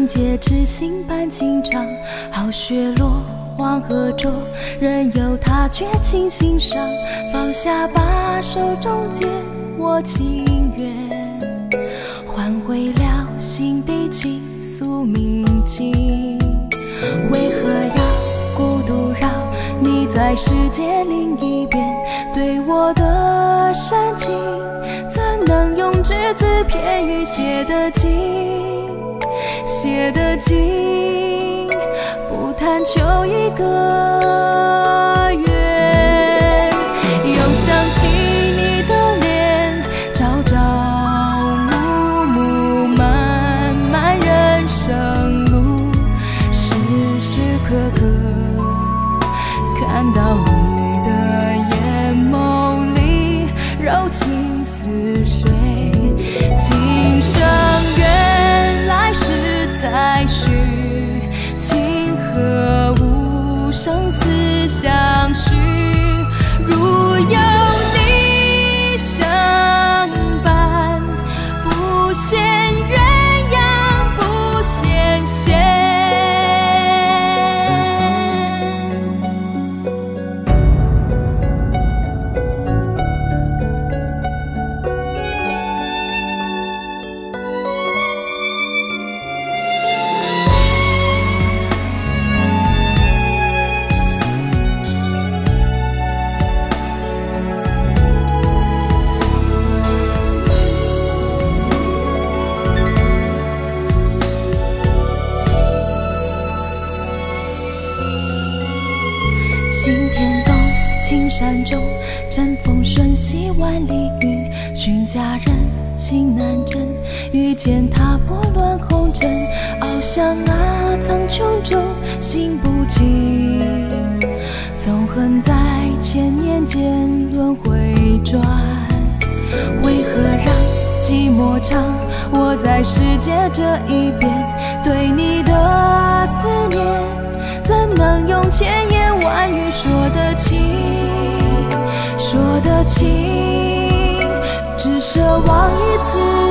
节知心伴情长，好雪落黄河浊，任由他绝情心伤。放下吧手中剑，我情愿换回了心底倾诉铭记。为何要孤独绕？你在世界另一边，对我的深情，怎能用只字片语写得尽？写得尽，不贪求一个圆。又想起你的脸，朝朝暮暮，漫漫人生路，时时刻刻看到你的眼眸里柔情似水。今生缘来世再续，情和无生死相许。如有你相伴，不羡鸳鸯不羡仙。青天东，青山中，阵风瞬息万里云。寻佳人，情难枕，遇见他拨乱红尘。翱翔啊，苍穹中，心不静。纵横在千年间轮回转，为何让寂寞长？我在世界这一边，对你的思念，怎能用千言万语说得清？说得清，只奢望一次